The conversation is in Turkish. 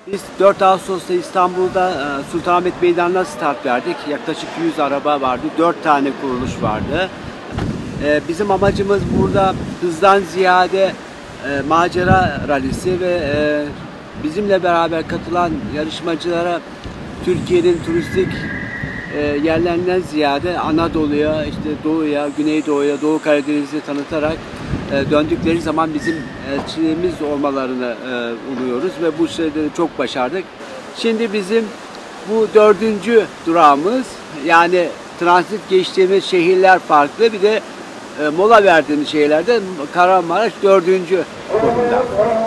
Biz 4 Ağustos'ta İstanbul'da Sultanahmet Meydanı'na start verdik. Yaklaşık 100 araba vardı. 4 tane kuruluş vardı. Bizim amacımız burada hızdan ziyade macera rallisi ve bizimle beraber katılan yarışmacılara Türkiye'nin turistik yerlerinden ziyade Anadolu'ya, işte Doğu'ya, Güneydoğu'ya, Doğu Karadeniz'i tanıtarak döndükleri zaman bizim elçiliğimiz olmalarını umuyoruz ve bu şeyleri çok başardık. Şimdi bizim bu 4. durağımız, yani transit geçtiğimiz şehirler farklı, bir de mola verdiğimiz şehirlerde Kahramanmaraş 4. konumda.